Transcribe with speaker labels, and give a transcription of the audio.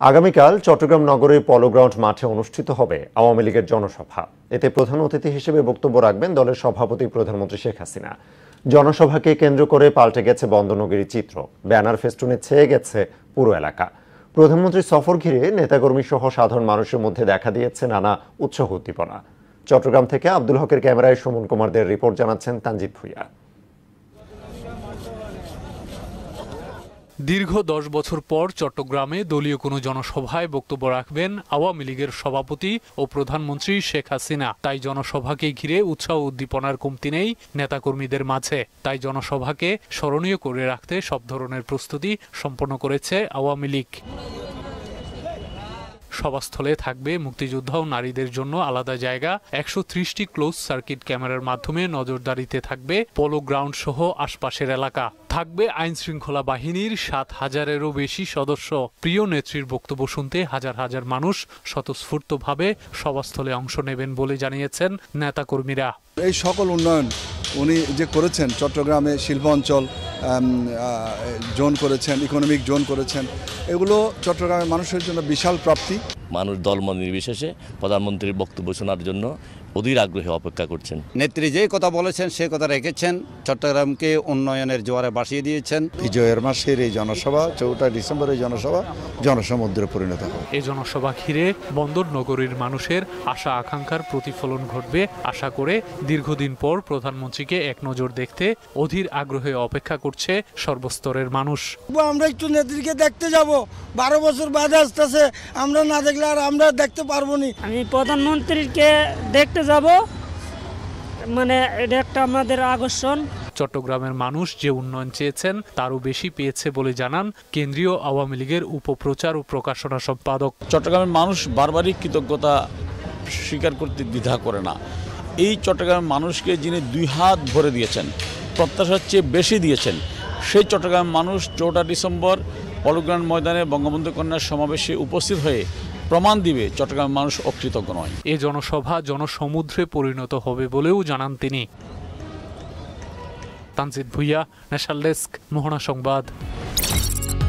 Speaker 1: আগামীকাল চট্টগ্রাম নগরের পলোগ্রাউন্ড মাঠে অনুষ্ঠিত হবে আওয়ামী লীগের জনসভা। এতে প্রধান অতিথি হিসেবে বক্তব্য রাখবেন দলের সভাপতি প্রধানমন্ত্রী শেখ হাসিনা। জনসভাকে কেন্দ্র করে পাল্টে গেছে বন্দনগরীর চিত্র, ব্যানার ফেস্টুনে ছেয়ে গেছে পুরো এলাকা। প্রধানমন্ত্রীর সফর ঘিরে নেতাকর্মী সহ সাধারণ মানুষের মধ্যে দেখা দিয়েছে নানা উৎসাহ উদ্দীপনা। চট্টগ্রাম থেকে আব্দুল হকের ক্যামেরায় সুমন কুমারদের রিপোর্ট জানাচ্ছেন তানজিদ ভুইয়া।
Speaker 2: দীর্ঘ 10 বছর পর চট্টগ্রামে দলীয় কোনো জনসভায় বক্তব্য রাখবেন আওয়ামী লীগের সভাপতি ও প্রধানমন্ত্রী শেখ হাসিনা। তাই জনসভাকে ঘিরে উৎসাহ উদ্দীপনার কমতি নেই নেতাকর্মীদের মাঝে। তাই জনসভাকে স্মরণীয় করে রাখতে সব ধরনের প্রস্তুতি সম্পন্ন করেছে আওয়ামী লীগ। সভাস্থলে থাকবে মুক্তিযোদ্ধা ও নারীদের জন্য আলাদা জায়গা, 130টি ক্লোজ সার্কিট ক্যামেরার মাধ্যমে নজরদারিতে থাকবে পোলো গ্রাউন্ড সহ আশপাশের এলাকা। থাকবে আইন শৃঙ্খলা বাহিনীর 7,000-এরও বেশি সদস্য। প্রিয় নেত্রীর বক্তব্য শুনতে হাজার হাজার মানুষ স্বতঃস্ফূর্তভাবে সভাস্থলে অংশ নেবেন বলে জানিয়েছেন নেতাকর্মীরা।
Speaker 3: এই সকল উন্নয়ন উনি যে করেছেন, চট্টগ্রামে শিল্প অঞ্চল জোন করেছেন, ইকোনমিক জোন করেছেন, এগুলো চট্টগ্রামের মানুষের জন্য বিশাল প্রাপ্তি।
Speaker 4: মানুষ দলমত নির্বিশেষে প্রধানমন্ত্রীর বক্তব্য শোনার জন্য অধীর আগ্রহে অপেক্ষা করছেন।
Speaker 5: নেত্রী যে কথা বলেছেন সে কথা রেখেছেন, চট্টগ্রামকে উন্নয়নের জোয়ারে ভাসিয়ে দিয়েছেন।
Speaker 3: বিজয়ের মাসের এই জনসভা, 4 ডিসেম্বরের জনসভা জনসমুদ্রে পরিণত হবে।
Speaker 2: এই জনসভা ঘিরে বন্দর নগরীর মানুষের আশা আকাঙ্ক্ষার প্রতিফলন ঘটবে আশা করে দীর্ঘদিন পর প্রধানমন্ত্রীকে এক নজর দেখতে অধীর আগ্রহে অপেক্ষা করছে সর্বস্তরের মানুষ।
Speaker 6: আমরা একটু নেত্রীকে দেখতে যাব, 12 বছর বাদে আসতেছে, আমরা না দেখলে আর আমরা দেখতে পারবো না।
Speaker 7: আমি প্রধানমন্ত্রীকে দেখতে যাব, মানে এটা একটা আমাদের আকর্ষণ।
Speaker 2: চট্টগ্রামের মানুষ যে উন্নয়ন চেয়েছেন তারও বেশি পেয়েছে বলে জানান কেন্দ্রীয় আওয়ামী লীগের উপপ্রচার ও প্রকাশনা সম্পাদক।
Speaker 8: চট্টগ্রামের মানুষ বারবারই কৃতজ্ঞতা স্বীকার করতে দ্বিধা করে না। এই চট্টগ্রামের মানুষকে যিনি 2 হাত ভরে দিয়েছেন, প্রত্যাশার চেয়ে বেশি দিয়েছেন, সেই চট্টগ্রামের মানুষ 4 ডিসেম্বর পলোগ্রাউন্ড ময়দানে বঙ্গবন্ধু কন্যার সমাবেশে উপস্থিত হয়ে প্রমাণ দিবে চট্টগ্রামের মানুষ অকৃতজ্ঞ নয়।
Speaker 2: এই জনসভা জনসমুদ্রে পরিণত হবে বলেও জানান তিনি। তানজিদ ভুইয়া, ন্যাশনাল ডেস্ক, মোহনা সংবাদ।